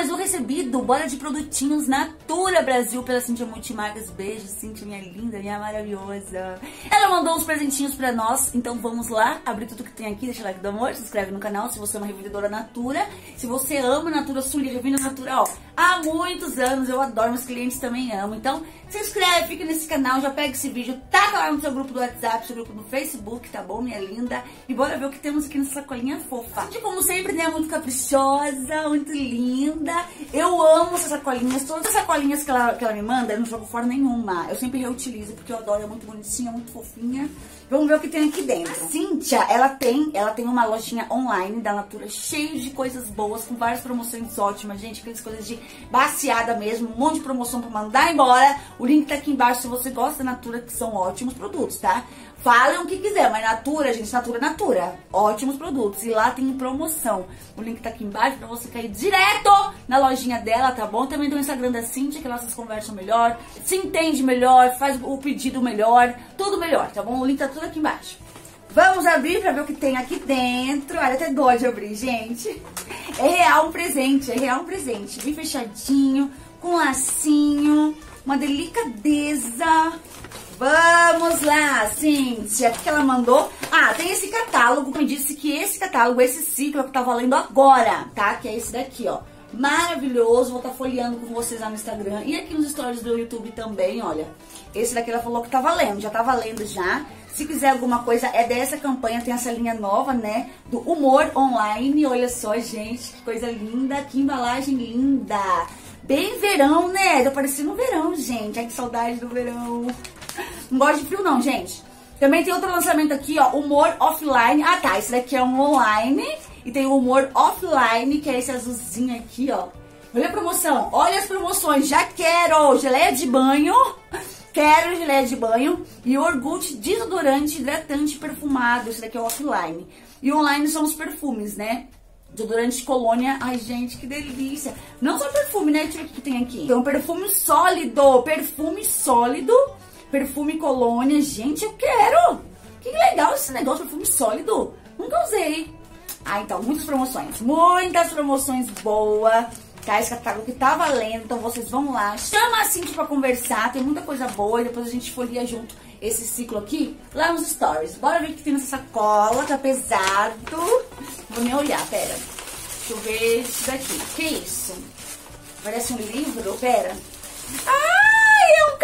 mais um recebido. Bora de produtinhos Natura Brasil pela Cíntia Multimarcas. Beijo, Cíntia, minha linda, minha maravilhosa. Ela mandou uns presentinhos pra nós, então vamos lá abrir tudo que tem aqui. Deixa o like do amor, se inscreve no canal se você é uma revendedora Natura. Se você ama Natura Sul e revende Natura, ó, há muitos anos, eu adoro, meus clientes também amam. Então, se inscreve, fica nesse canal, já pega esse vídeo, taca lá no seu grupo do WhatsApp, seu grupo do Facebook, tá bom, minha linda? E bora ver o que temos aqui nessa sacolinha fofa. Cíntia, como sempre, né, muito caprichosa, muito linda. Eu amo essas sacolinhas, todas as sacolinhas que ela me manda, eu não jogo fora nenhuma. Eu sempre reutilizo, porque eu adoro, é muito bonitinha, muito fofinha. Vamos ver o que tem aqui dentro. A Cíntia, ela tem uma lojinha online da Natura, cheia de coisas boas, com várias promoções ótimas, gente, aquelas coisas de baciada mesmo, um monte de promoção pra mandar embora. O link tá aqui embaixo se você gosta da Natura, que são ótimos produtos, tá? Falem o que quiser, mas Natura, gente, Natura, ótimos produtos. E lá tem promoção. O link tá aqui embaixo pra você cair direto na lojinha dela, tá bom? Também tem o Instagram da Cíntia, que lá vocês conversam melhor, se entende melhor, faz o pedido melhor, tudo melhor, tá bom? O link tá tudo aqui embaixo. Vamos abrir pra ver o que tem aqui dentro. Olha, até dó de abrir, gente. É real um presente, bem fechadinho, com lacinho, uma delicadeza. Vamos lá, Cíntia, o que ela mandou? Ah, tem esse catálogo, me disse que esse catálogo, esse ciclo é o que tá valendo agora, tá? Que é esse daqui, ó. Maravilhoso, vou estar folheando com vocês lá no Instagram e aqui nos stories do YouTube também, olha. Esse daqui ela falou que tá valendo, já tá valendo já. Se quiser alguma coisa, é dessa campanha, tem essa linha nova, né? Do Humor Online, olha só, gente, que coisa linda, que embalagem linda. Bem verão, né? Tá parecendo um verão, gente. Ai, que saudade do verão. Não gosto de frio não, gente. Também tem outro lançamento aqui, ó, Humor Offline. Ah, tá, esse daqui é um online. E tem o Humor Offline, que é esse azulzinho aqui, ó. Olha a promoção, olha as promoções. Já quero geleia de banho. Quero geleia de banho. E Orgut desodorante, hidratante perfumado. Esse daqui é o offline. E online são os perfumes, né? Desodorante Colônia. Ai, gente, que delícia. Não só perfume, né? Deixa eu ver o que tem aqui. Então, perfume sólido. Perfume Colônia. Gente, eu quero. Que legal esse negócio, perfume sólido. Nunca usei. Ah, então, muitas promoções boas. Tá, esse catálogo que tá valendo. Então, vocês vão lá. Chama a Cíntia pra conversar. Tem muita coisa boa. E depois a gente folia junto esse ciclo aqui lá nos stories. Bora ver o que tem nessa sacola. Tá pesado. Vou nem olhar, pera. Deixa eu ver isso daqui. Que isso? Parece um livro? Pera. Ai, é um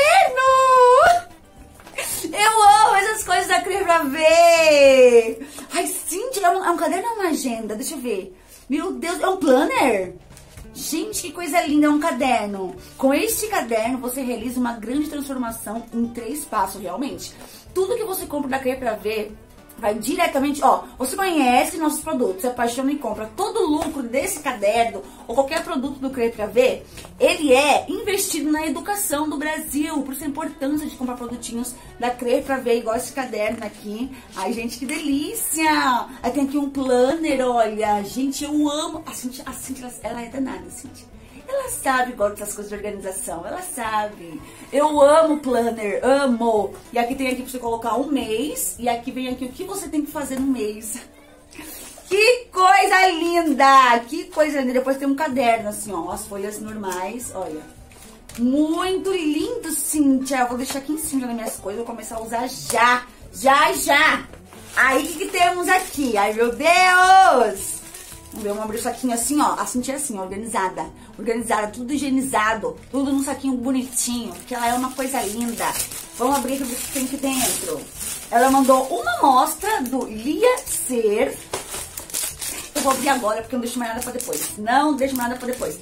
caderno! Eu amo essas coisas da Crer Pra Ver. Ai, Cíntia, é um caderno ou uma agenda? Deixa eu ver. Meu Deus, é um planner? Gente, que coisa linda, é um caderno. Com este caderno, você realiza uma grande transformação em 3 passos, realmente. Tudo que você compra da Crer Pra Ver vai diretamente, ó, você conhece nossos produtos, se apaixona e compra. Todo o lucro desse caderno, ou qualquer produto do Crer Pra Ver, ele é investido na educação do Brasil. Por isso a importância de comprar produtinhos da Crer Pra Ver, igual esse caderno aqui. Ai, gente, que delícia! Aí tem aqui um planner, olha. Gente, eu amo. A Cíntia, ela é danada, Cíntia. Ela sabe, gosta dessas coisas de organização, ela sabe. Eu amo planner, amo. E aqui tem aqui pra você colocar um mês. E aqui vem aqui o que você tem que fazer no mês. Que coisa linda! Que coisa linda. Depois tem um caderno assim, ó, as folhas normais, olha. Muito lindo, Cíntia. Eu vou deixar aqui em cima das minhas coisas, vou começar a usar já. Já! Aí, o que temos aqui? Ai, meu Deus! Vamos ver, vamos abrir o saquinho assim, ó. A Cíntia é assim, organizada. Organizada, tudo higienizado. Tudo num saquinho bonitinho. Porque ela é uma coisa linda. Vamos abrir pra ver o que tem aqui dentro. Ela mandou uma amostra do Ilia Ser. Eu vou abrir agora, porque eu não deixo mais nada pra depois. Não deixo mais nada pra depois.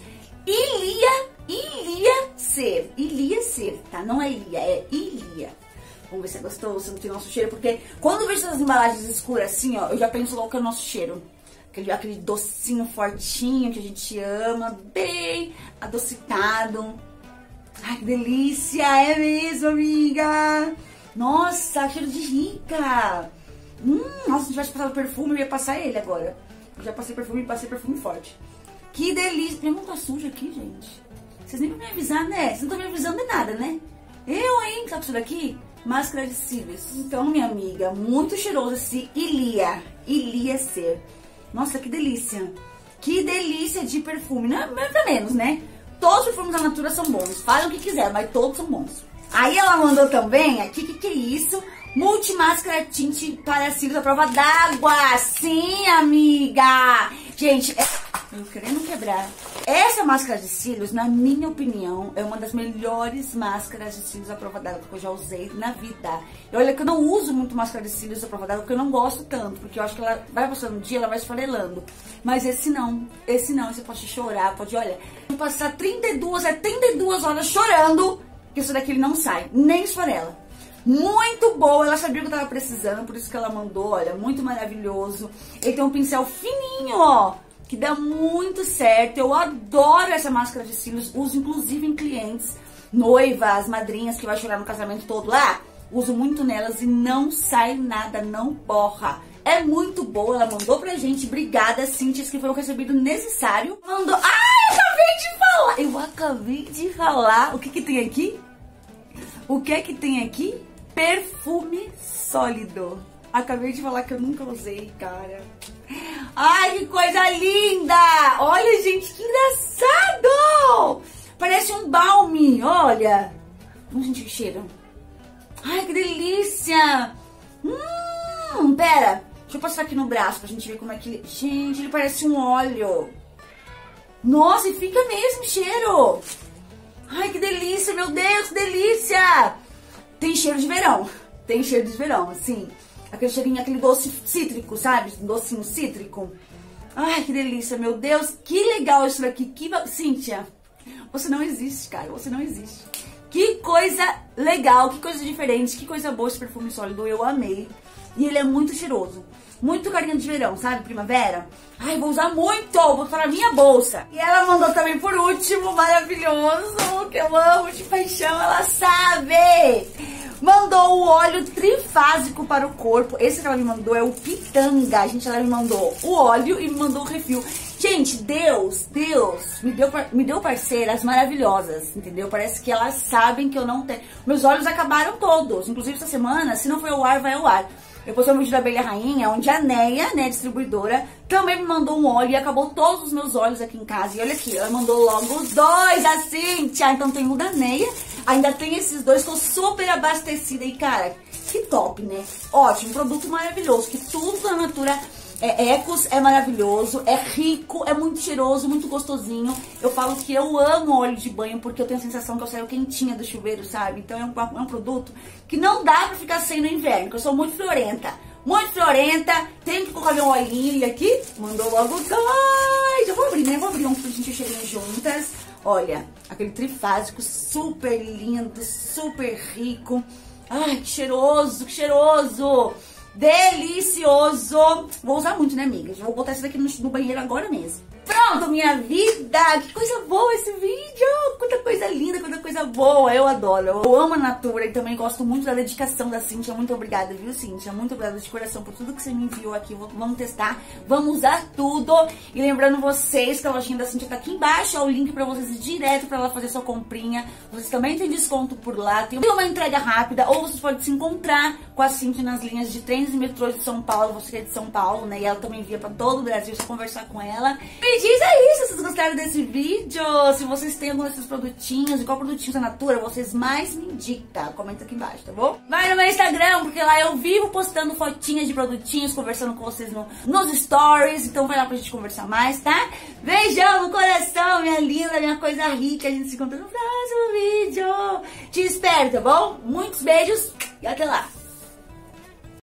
Ilia Ser, tá? Não é Ilia, é Ilia. Vamos ver se é gostoso, se não tem nosso cheiro. Porque quando eu vejo essas embalagens escuras assim, ó, eu já penso logo que é o nosso cheiro. Aquele docinho fortinho que a gente ama, bem adocicado. Ai, que delícia, é mesmo, amiga. Nossa, cheiro de rica. Nossa, se tivesse passado perfume, eu ia passar ele agora. Eu já passei perfume forte. Que delícia. Minha mão tá suja aqui, gente. Vocês nem vão me avisar, né? Vocês não estão me avisando de nada, né? Eu, hein? Sabe isso daqui? Máscara de cílios. Então, minha amiga, muito cheiroso esse Ilia Ser. Nossa, que delícia. Que delícia de perfume. Não é pra menos, né? Todos os perfumes da Natura são bons. Falem o que quiser, mas todos são bons. Aí ela mandou também aqui, que é isso? Multimáscara tinte para cílios à prova d'água. Sim, amiga. Gente, eu querendo quebrar. Essa máscara de cílios, na minha opinião, é uma das melhores máscaras de cílios à prova d'água que eu já usei na vida. E olha que eu não uso muito máscara de cílios à prova d'água, porque eu não gosto tanto, porque eu acho que ela vai passando o dia, ela vai esfarelando. Mas esse não, você pode chorar, pode, olha, passar 32 horas chorando, que isso daqui ele não sai, nem esfarela. Muito boa, ela sabia que eu tava precisando, por isso que ela mandou, olha, muito maravilhoso. Ele tem um pincel fininho, ó, que dá muito certo. Eu adoro essa máscara de cílios, uso inclusive em clientes, noivas, madrinhas que vai chorar no casamento todo lá. Uso muito nelas e não sai nada, não borra. É muito boa, ela mandou pra gente. Obrigada, Cíntia, que foi o recebido necessário. Mandou... eu acabei de falar. O que tem aqui? O que é que tem aqui? Perfume sólido. Acabei de falar que eu nunca usei, cara. Ai, que coisa linda! Olha, gente, que engraçado! Parece um balme, olha. Vamos sentir o cheiro. Ai, que delícia! Pera. Deixa eu passar aqui no braço pra gente ver como é que ele... Gente, ele parece um óleo. Nossa, e fica mesmo o cheiro. Ai, que delícia, meu Deus, que delícia! Tem cheiro de verão. Tem cheiro de verão, assim. Aquele cheirinho, aquele doce cítrico, sabe? Docinho cítrico. Ai, que delícia, meu Deus. Que legal isso daqui. Cíntia, você não existe, cara. Você não existe. Que coisa legal, que coisa diferente, que coisa boa esse perfume sólido. Eu amei. E ele é muito cheiroso. Muito carinha de verão, sabe? Primavera. Ai, vou usar muito. Vou botar na minha bolsa. E ela mandou também por último, maravilhoso, que eu amo de paixão, ela sabe. Mandou o óleo trifásico para o corpo. Esse que ela me mandou é o Pitanga. Gente, ela me mandou o óleo e me mandou o refil. Gente, Deus me deu parceiras maravilhosas, entendeu? Parece que elas sabem que eu não tenho... Meus olhos acabaram todos. Inclusive, essa semana, se não foi ao ar, vai ao ar. Eu postei um vídeo da Abelha Rainha, onde a Neia, né, distribuidora, também me mandou um óleo e acabou todos os meus óleos aqui em casa. E olha aqui, ela mandou logo os dois da Cíntia. Então tem o da Neia, ainda tem esses dois, tô super abastecida. E cara, que top, né? Ótimo, produto maravilhoso, que tudo da Natura Ecos é maravilhoso, é rico, é muito cheiroso, muito gostosinho. Eu falo que eu amo óleo de banho porque eu tenho a sensação que eu saio quentinha do chuveiro, sabe? Então é um produto que não dá pra ficar sem no inverno, porque eu sou muito florenta. Muito florenta, tenho que colocar meu olhinho. E aqui, mandou logo dois. Eu vou abrir, né? Vou abrir um pra gente cheirinho juntas. Olha, aquele trifásico super lindo, super rico. Ai, que cheiroso, que cheiroso. Delicioso. Vou usar muito, né, amiga? Já vou botar isso daqui no banheiro agora mesmo. Pronto, minha vida. Que coisa boa esse vídeo. Quanta coisa linda, quanta coisa boa. Eu adoro. Eu amo a Natura e também gosto muito da dedicação da Cíntia. Muito obrigada, viu, Cíntia? Muito obrigada de coração por tudo que você me enviou aqui. Vamos testar, vamos usar tudo. E lembrando vocês que a lojinha da Cíntia tá aqui embaixo. É o link pra vocês ir direto pra ela fazer sua comprinha. Vocês também têm desconto por lá. Tem uma entrega rápida. Ou vocês podem se encontrar com a Cíntia nas linhas de trens e metrôs de São Paulo. Você que é de São Paulo, né? E ela também envia pra todo o Brasil. Você conversar com ela. Me diz aí se vocês gostaram desse vídeo, se vocês têm algum desses produtinhos, e qual produtinho da Natura vocês mais me indicam. Comenta aqui embaixo, tá bom? Vai no meu Instagram, porque lá eu vivo postando fotinhas de produtinhos, conversando com vocês nos stories, então vai lá pra gente conversar mais, tá? Beijão no coração, minha linda, minha coisa rica, a gente se encontra no próximo vídeo. Te espero, tá bom? Muitos beijos e até lá!